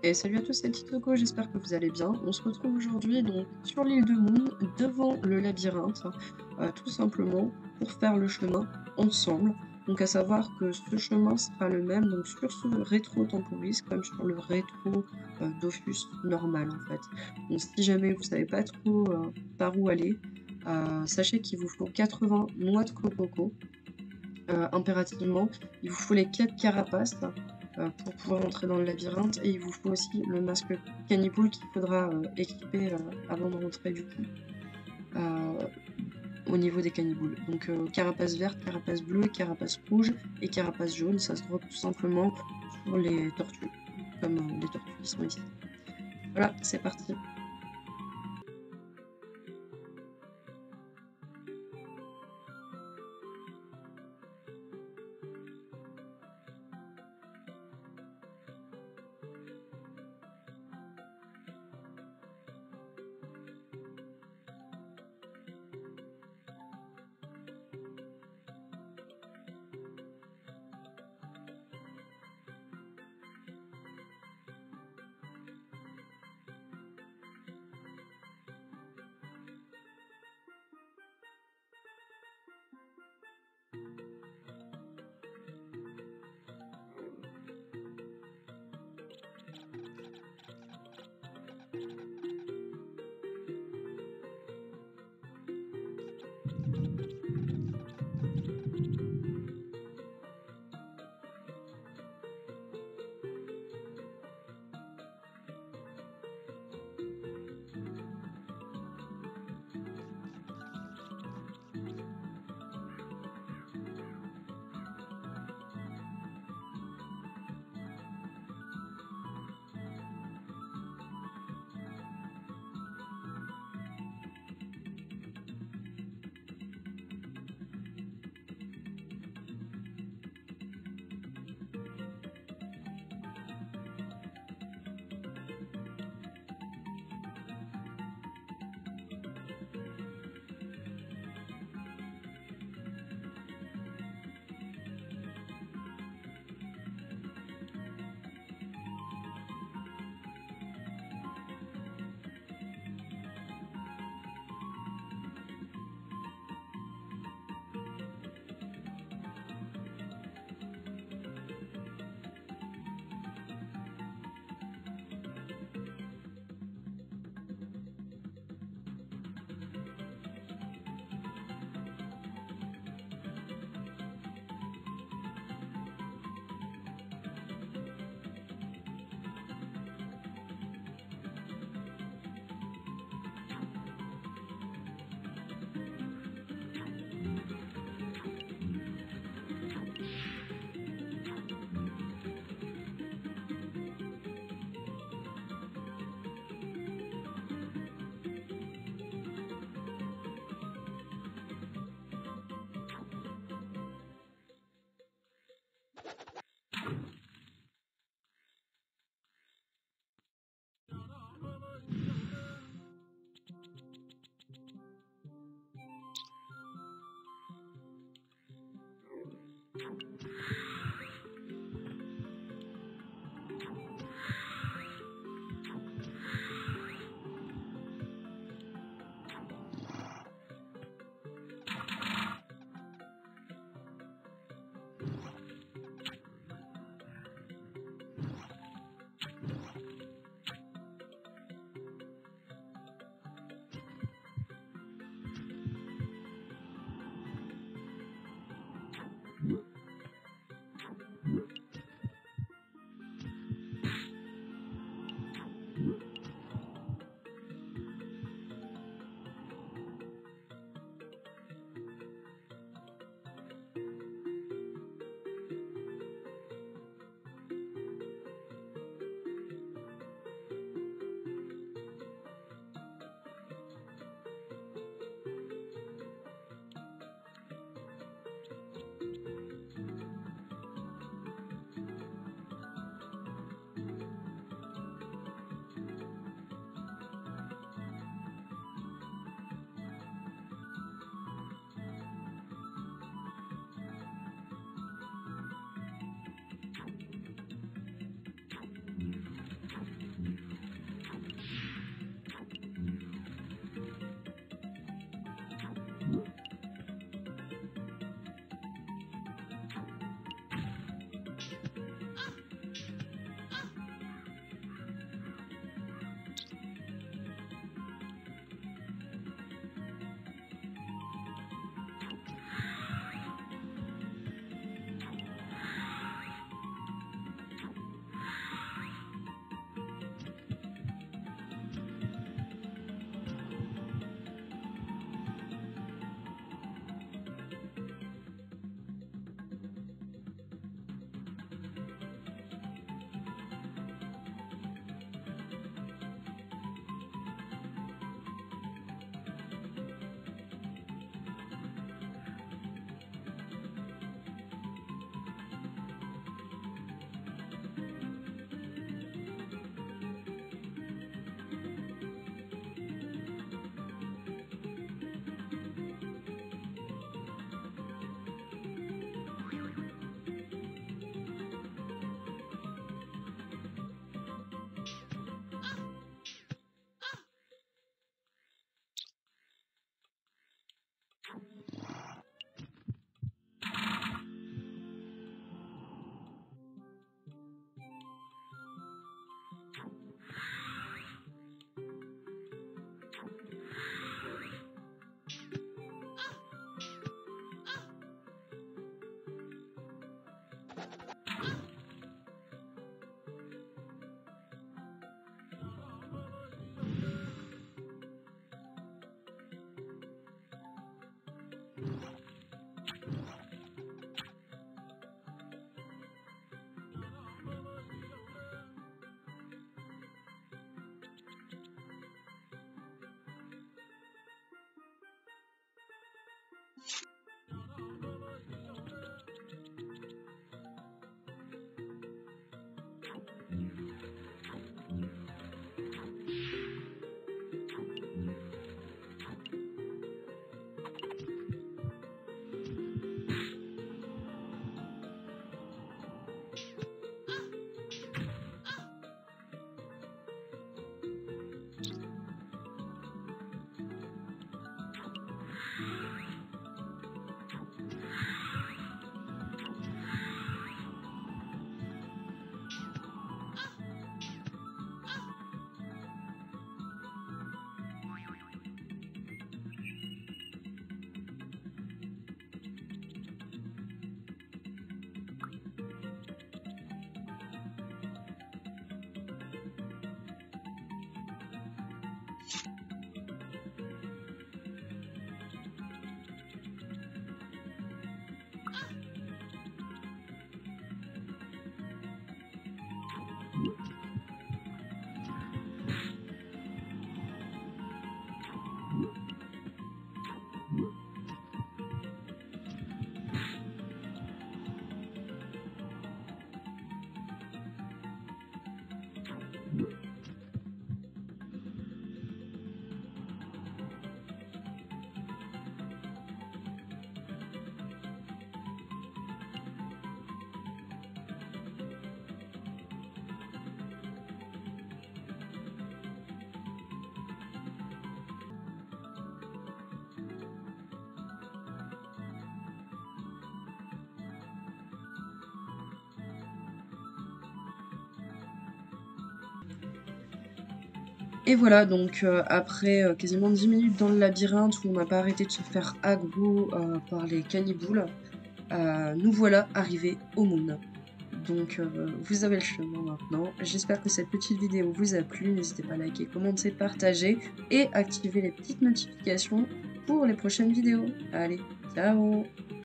Et salut à tous, c'est Titoko, j'espère que vous allez bien. On se retrouve aujourd'hui donc sur l'île de Moon, devant le labyrinthe, tout simplement pour faire le chemin ensemble. Donc à savoir que ce chemin sera le même donc sur ce rétro Temporis comme sur le rétro Dofus normal en fait. Donc si jamais vous savez pas trop par où aller, sachez qu'il vous faut 80 noix de coco. Impérativement, il vous faut les 4 carapaces, pour pouvoir entrer dans le labyrinthe et il vous faut aussi le masque Canipool qu'il faudra, équiper, avant de rentrer du coup, heu, au niveau des Caniboules. Donc carapace verte, carapace bleue, carapace rouge et carapace jaune, ça se drop tout simplement sur les tortues, comme, les tortues qui sont ici. Voilà, c'est parti. Et voilà, donc après quasiment 10 minutes dans le labyrinthe où on n'a pas arrêté de se faire aggro par les canniboules, nous voilà arrivés au Moon. Donc vous avez le chemin maintenant. J'espère que cette petite vidéo vous a plu. N'hésitez pas à liker, commenter, partager et activer les petites notifications pour les prochaines vidéos. Allez, ciao!